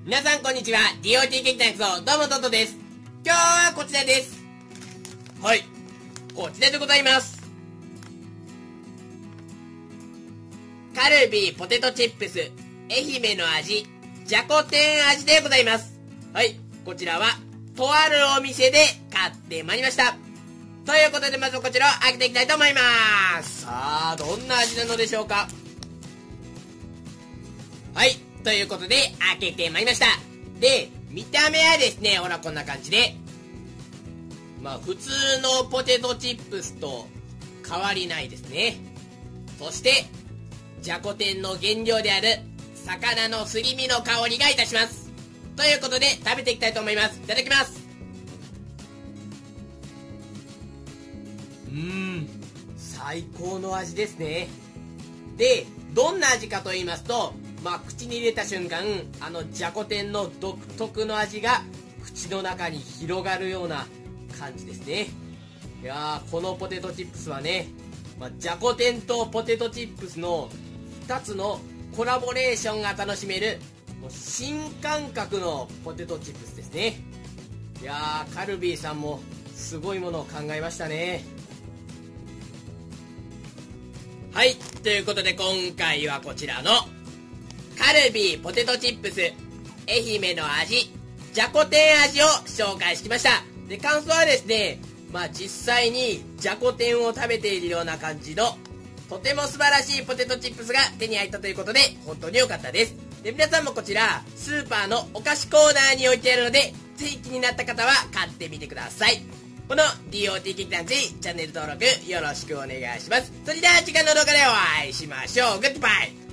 皆さんこんにちは。DOT 劇団 X どうもトトです。今日はこちらです。はい、こちらでございます。カルビーポテトチップス愛媛の味じゃこ天味でございます。はい、こちらはとあるお店で買ってまいりました。ということでまずこちらを開けていきたいと思います。さあどんな味なのでしょうか。はい、ということで開けてまいりました。で、見た目はですね、ほらこんな感じで、普通のポテトチップスと変わりないですね。そしてじゃこ天の原料である魚のすり身の香りがいたします。ということで食べていきたいと思います。いただきます。最高の味ですね。で、どんな味かと言いますと、口に入れた瞬間、じゃこ天の独特の味が口の中に広がるような感じですね。いやー、このポテトチップスはね、じゃこ天とポテトチップスの2つのコラボレーションが楽しめる新感覚のポテトチップスですね。いやー、カルビーさんもすごいものを考えましたね。はい、ということで今回はこちらのカルビーポテトチップス愛媛の味じゃこ天味を紹介してきました。で、感想はですね、実際にじゃこ天を食べているような感じのとても素晴らしいポテトチップスが手に入ったということで本当に良かったです。で、皆さんもこちらスーパーのお菓子コーナーに置いてあるので、ぜひ気になった方は買ってみてください。この DOT 劇団 Z チャンネル登録よろしくお願いします。それでは次回の動画でお会いしましょう。グッドバイ。